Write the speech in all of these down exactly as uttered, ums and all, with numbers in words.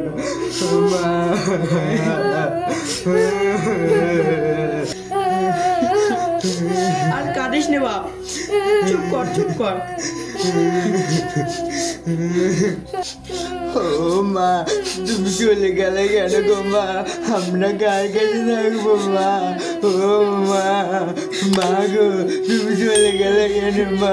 আর কাঁদিস নে বাপ, চুপ কর চুপ কর। ও মা, তুমি চলে গেলে কেন গো মা? আমরা কার কাছে থাকবো মা? ও মা, মা গো তুমি চলে গেলে কেন মা?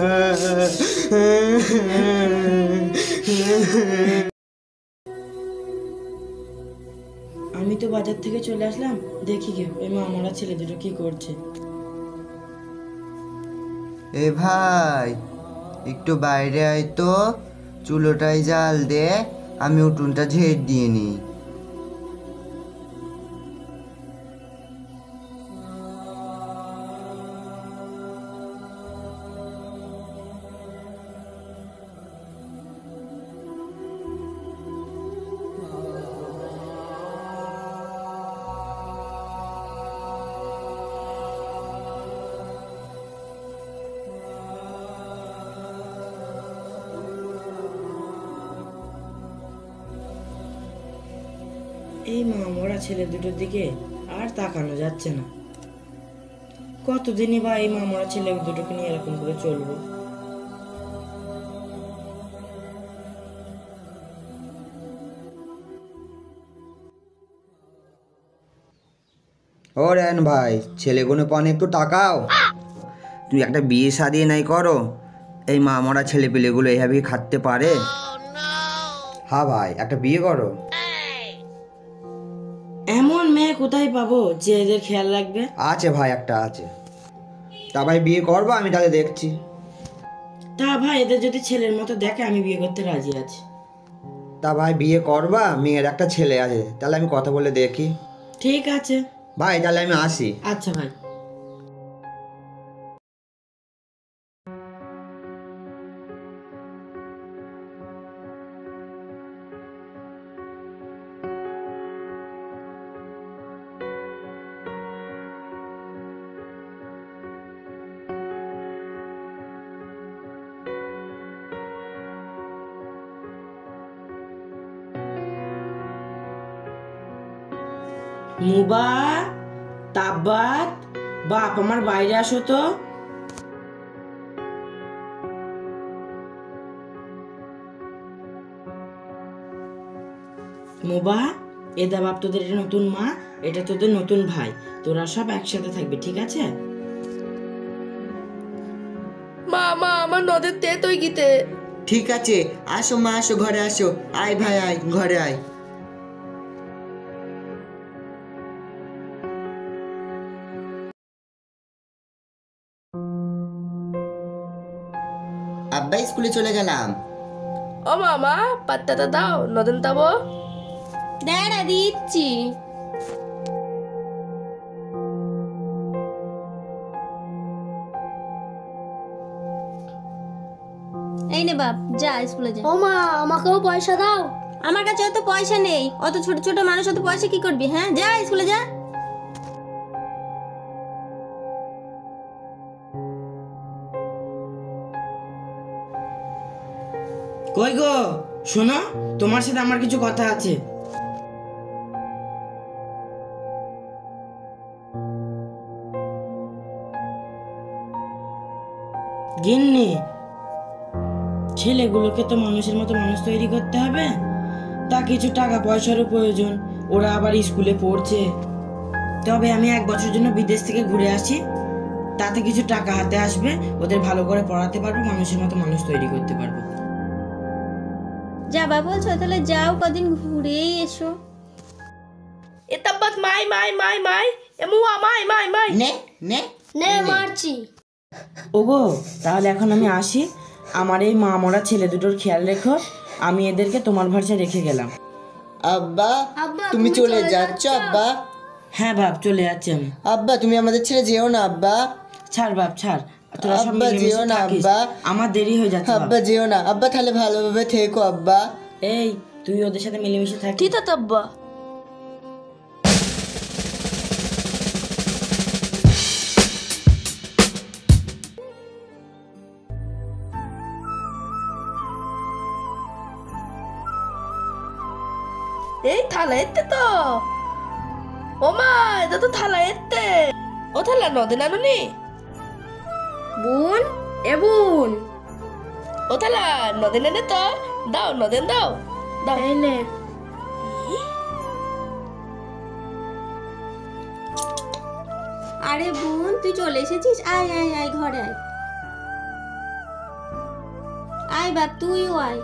আমি তো বাজার থেকে চলে আসলাম, দেখি গে ওই মা আমরা ছেলে দুটো কি করছে। এ ভাই, একটু বাইরে আয় তো, চুলোটাই জাল দে, আমি উঠোনটা ঝেড়ে দিয়ে নিই। এই মা মরা ছেলে দুটোর দিকে আর তাকানো যাচ্ছে না। কতদিনই বা এই মা মরা ছেলে দুটোকে নিয়ে এরকম করে চলবো। ও রেন ভাই, ছেলেগুলো পান একটু টাকাও। তুই একটা বিয়ে শাদি নাই করো, এই মা মরা ছেলে পেলেগুলো এইভাবে খাটতে পারে? হ্যাঁ ভাই, একটা বিয়ে করো। এমন মেয়ে কোথায় পাবো যে এদের খেয়াল রাখবে? আছে ভাই, একটা আছে। তা ভাই বিয়ে করবো, আমি তাহলে দেখছি। তা ভাই এদের যদি ছেলের মতো দেখে আমি বিয়ে করতে রাজি আছি। তা ভাই বিয়ে করবা, মেয়ের একটা ছেলে আছে, তাহলে আমি কথা বলে দেখি। ঠিক আছে ভাই, তাহলে আমি আসি। আচ্ছা ভাই। মুবা, তাব্বাত, বাপ আমার বাইরে আসো তো। মুবা, এদা বাপ তোদের এটা নতুন মা, এটা তোদের নতুন ভাই, তোরা সব একসাথে থাকবি, ঠিক আছে? মা মা আমার নদের তে তুই গিতে। ঠিক আছে, আসো মা, আসো ঘরে আসো। আয় ভাই আয়, ঘরে আয়। আব্বা স্কুলে চলে গেলাম। ও মামা পাত্তাটা দাও, নদন তাবো। দাঁড়া দিচ্ছি। এই নে বাপ, যা স্কুলে যা। ও মা, আমাকেও পয়সা দাও। আমার কাছে অত পয়সা নেই, অত ছোট ছোট মানুষ অত পয়সা কি করবি? হ্যাঁ, যা স্কুলে যা। কই গো, শোনো, তোমার সাথে আমার কিছু কথা আছে। গিন্নি, ছেলেগুলোকে তো মানুষের মতো মানুষ তৈরি করতে হবে, তা কিছু টাকা পয়সারও প্রয়োজন, ওরা আবার স্কুলে পড়ছে। তবে আমি এক বছর জন্য বিদেশ থেকে ঘুরে আসি, তাতে কিছু টাকা হাতে আসবে, ওদের ভালো করে পড়াতে পারবো, মানুষের মতো মানুষ তৈরি করতে পারবো। যাবা বলছো, তাহলে যাও, কদিন ঘুরেই এসো। এ তাব্বাত মাই মাই মাই মাই, এ মুয়া মাই মাই মাই। নে নে নে মারছি। ওগো, তাহলে এখন আমি আসি। আমার এই মা মরা ছেলে দুটোর খেয়াল রেখো, আমি এদেরকে তোমার ভরসায় রেখে গেলাম। আব্বা, আব্বা, তুমি তুমি চলে চলে যাচ্ছ? যাচ্ছ? আব্বা, হ্যাঁ বাপ, চলে যাচ্ছি আমি। আব্বা তুমি আমাদের ছেড়ে যেও না আব্বা। ছাড় বাপ ছাড়, তোরা সব আব্বা, মিলেমিশে যেও না থাকিস, আব্বা। আমার দেরি হয়ে যাচ্ছে বাপ। আব্বা যেও না আব্বা, তাহলে ভালোভাবে থেকো আব্বা। এই তুই ওদের সাথে মিলেমিশে থাকিস। ঠিক আছে তাব্বা। থালা এতে তো ও মা এটা তো থালা এতে ও থালা নদে নানুনি বোন এ বোন ও থালা নদে নেনে তো দাও নদেন দাও দাও এই নে আরে বোন তুই চলে এসেছিস আয় আয় আয় ঘরে আয় আয় বাপ তুইও আয়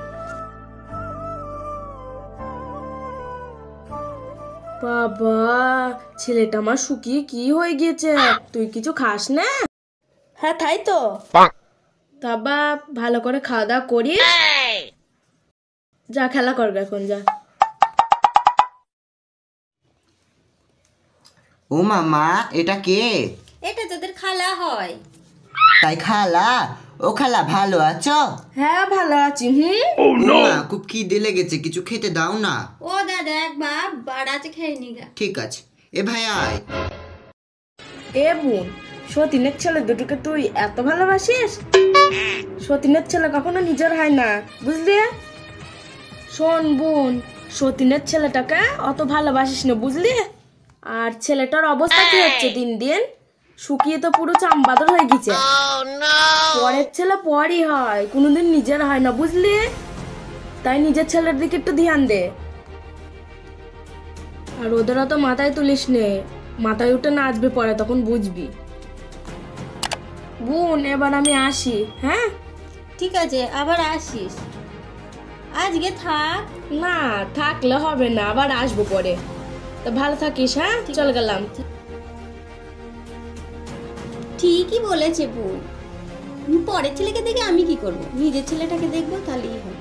বাবা ছেলেটা আমার শুকিয়ে কি হয়ে গিয়েছে তুই কিছু খাস না হ্যাঁ তাই তো তা বাপ ভালো করে খাওয়া দাওয়া করিস যা খেলা করবে এখন যা ও মামা এটা কে? এটা তোদের খালা হয় তাই খালা? ও খালা ভালো আছো? হ্যাঁ ভালো আছি হুম ও মা খুব খিদে লেগেছে, কিছু খেতে দাও না। ও দাদা এক বাপ বাড়া আছে খেয়ে নিগা ঠিক আছে এ ভাই আয়। এ বোন সতীনের ছেলে দুটোকে তুই এত ভালোবাসিস? সতীনের ছেলে কখনো নিজের হয় না বুঝলি? শোন বোন সতীনের ছেলেটাকে অত ভালোবাসিস না বুঝলি? আর ছেলেটার অবস্থা কি হচ্ছে দিন দিন শুকিয়ে তো পুরো চামবাদর হয়ে গেছে। পরের ছেলে পরই হয়, কোনোদিন নিজের হয় না বুঝলি? তাই নিজের ছেলের দিকে একটু ধ্যান দে। আর ওদের অত মাথায় তুলিস নে, মাথায় উঠে নাচবে পরে তখন বুঝবি। বোন এবার আমি আসি হ্যাঁ? ঠিক আছে আবার আসিস, আজকে থাক। না থাকলে হবে না, আবার আসবো পরে। তো ভালো থাকিস হ্যাঁ, চল গেলাম। ঠিকই বলেছে বোন, পরের ছেলেকে দেখে আমি কি করব, নিজের ছেলেটাকে দেখবো তাহলেই হয়।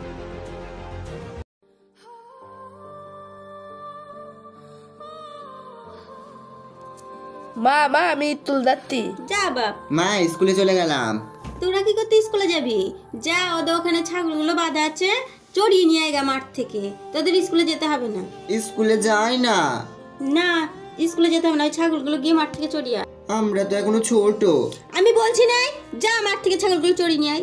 মা মা আমি তুল যাচ্ছি। যা বাপ। মা স্কুলে চলে গেলাম। তোরা কি করতে স্কুলে যাবি? যা ওদের ওখানে ছাগলগুলো বাঁধা আছে, চড়িয়ে নিয়ে আয় গা মাঠ থেকে। তোদের স্কুলে যেতে হবে না। স্কুলে যাই না। না স্কুলে যেতে হবে না, ওই ছাগলগুলো গিয়ে মাঠ থেকে চড়িয়ে আয়। আমরা তো এখনো ছোট। আমি বলছি না, যা মাঠ থেকে ছাগলগুলো চড়িয়ে নিয়ে আয়।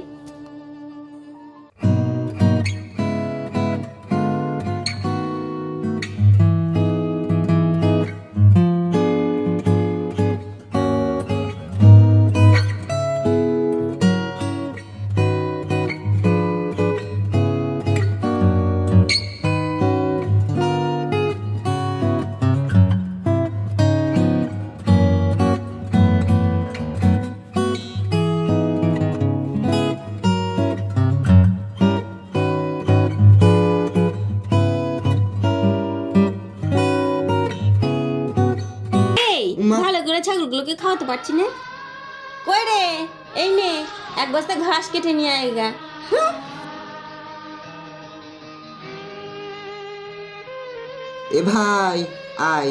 ভালো করে ছাগলগুলোকে খাওয়াতে পারছি না। কই রে, এই নে এক বস্তা ঘাস কেটে নিয়ে আয় গা। এ ভাই আয়।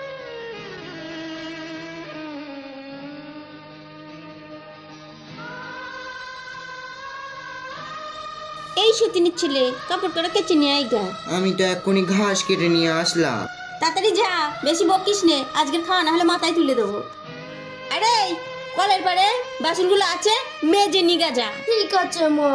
এই সতীনের ছেলে, কাপড় করে কেচে নিয়ে আয় গা। আমি তো এক্ষুনি ঘাস কেটে নিয়ে আসলাম। তাড়াতাড়ি যা, বেশি বকিস নে, আজকের খাওয়া না হলে মাথায় তুলে দেবো। আরে কলের পারে বাসনগুলো আছে, মেজে নিগা যা। ঠিক আছে মা।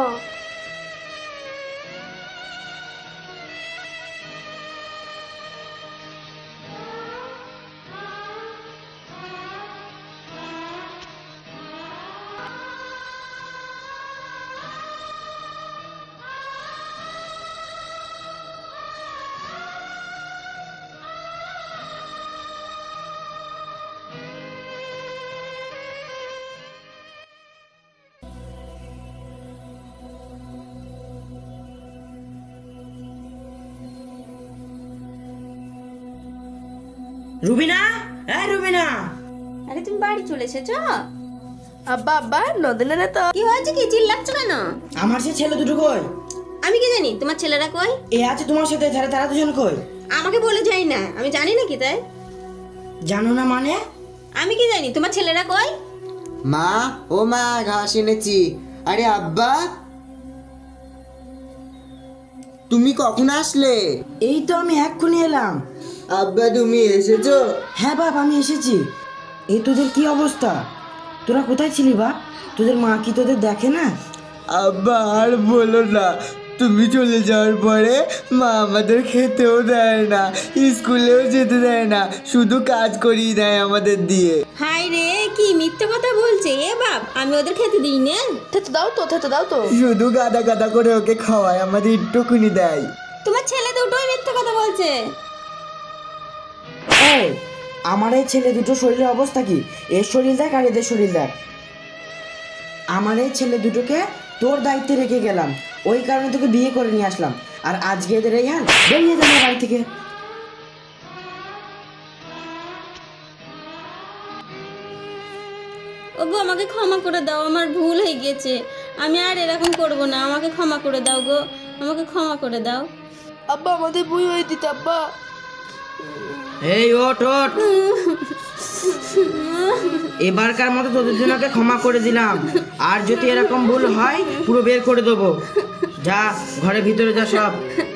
রুবিনা, এই রুবিনা। আরে তুমি বাড়ি চলে এসেছো? আব্বা আব্বা নদনে না তো। কি হয়েছে, কি চিল্লাচ্ছ কেন? আমার সে ছেলে দুটো কই? আমি কি জানি তোমার ছেলেরা কই? এ আছে তোমার সাথে, তারা তারা দুজন কই? আমাকে বলে যাই না, আমি জানি না কি তাই? জানো না মানে? আমি কি জানি তোমার ছেলেরা কই? মা ও মা ঘাস এনেছি। আরে আব্বা তুমি কখন আসলে? এই তো আমি এক্ষুনি এলাম। আব্বা তুমি এসেছো? হ্যাঁ বাপ আমি এসেছি। এই তোদের কি অবস্থা? তোরা কোথায় ছিলি বাপ? তোদের মা কি তোদের দেখে না? আব্বা আর বলো না, তুমি চলে যাওয়ার পরে মা আমাদের খেতেও দেয় না, স্কুলেও যেতে দেয় না, শুধু কাজ করিয়ে দেয় আমাদের দিয়ে। হাই রে, কি মিথ্যে কথা বলছে এ বাপ, আমি ওদের খেতে দিই না। থেতে দাও তো থেতে দাও তো শুধু গাদা গাদা করে ওকে খাওয়ায়, আমাদের একটুকুনি দেয়। তোমার ছেলে দুটোই মিথ্যে কথা বলছে। এই আমার এই ছেলে দুটো শরীরের অবস্থা কি? এর শরীর দেখ আর এদের শরীর দেখ। আমার এই ছেলে দুটোকে তোর দায়িত্বে রেখে গেলাম, ওই কারণে তোকে বিয়ে করে নিয়ে আসলাম, আর আজকে এদের এই হাল। বেরিয়ে যাবে বাড়ি থেকে। ওগো আমাকে ক্ষমা করে দাও, আমার ভুল হয়ে গেছে, আমি আর এরকম করব না, আমাকে ক্ষমা করে দাও গো, আমাকে ক্ষমা করে দাও। আব্বা আমাদের বই হয়ে দিতে আব্বা। এই ওঠ ওঠ, এবারকার মতো তোদের জন্যকে ক্ষমা করে দিলাম, আর যদি এরকম ভুল হয় পুরো বের করে দেবো। যা ঘরে ভিতরে যা সব।